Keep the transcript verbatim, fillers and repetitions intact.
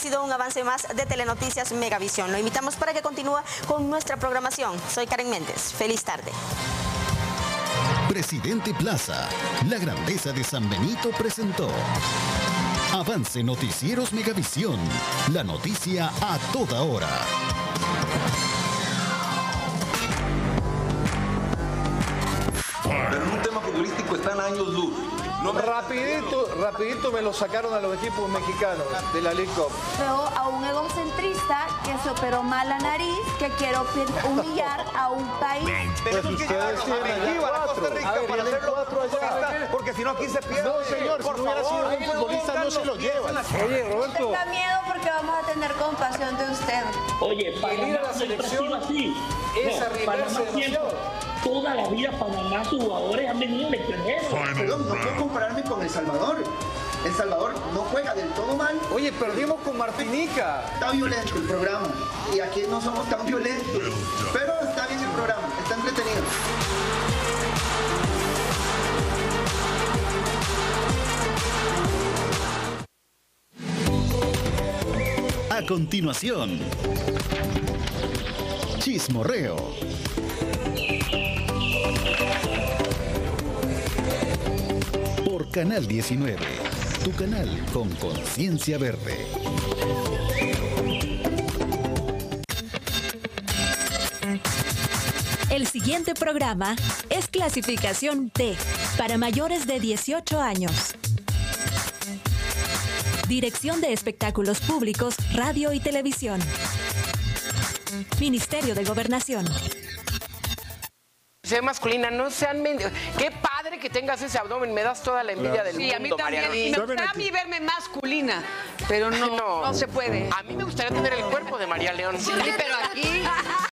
sido un avance más de Telenoticias Megavisión. Lo invitamos para que continúe con nuestra programación. Soy Karen Méndez. Feliz tarde. Presidente Plaza, la grandeza de San Benito presentó Avance Noticieros Megavisión, la noticia a toda hora. Pero en un tema futbolístico están años luz. No me... Rapidito, rapidito me lo sacaron a los equipos mexicanos de la League Cup. Veo a un egocentrista que se operó mal la nariz, que quiere humillar a un país. Tenemos que llegar a México, a Costa Rica, ver, para hacerlo cuatro allá. porque si no aquí se pierde. No, señor, por si no hubiera favor, sido un futbolista no se lo lleva. Oye, Roberto. Tenga miedo porque vamos a tener compasión de usted. Oye, Panamá ir a la siempre ha selección sido así. es No, arriesgarse Panamá siempre, toda la vida Panamá, sus jugadores han venido al extranjero. Perdón, no puedo compararme con El Salvador. El Salvador no juega del todo mal. Oye, perdimos con Martinica. Está violento el programa. Y aquí no somos tan violentos. Pero está bien el programa, está entretenido. A continuación, Chismorreo. Por Canal diecinueve, tu canal con conciencia verde. El siguiente programa es clasificación T para mayores de dieciocho años. Dirección de Espectáculos Públicos, Radio y Televisión. Ministerio de Gobernación. Sea masculina, no sean mendigos. Qué padre que tengas ese abdomen, me das toda la envidia del mundo. Sí, a mí también. Mariana. Y me gustaría a mí verme masculina, pero no, no, no se puede. A mí me gustaría tener el cuerpo de María León. Sí, pero aquí...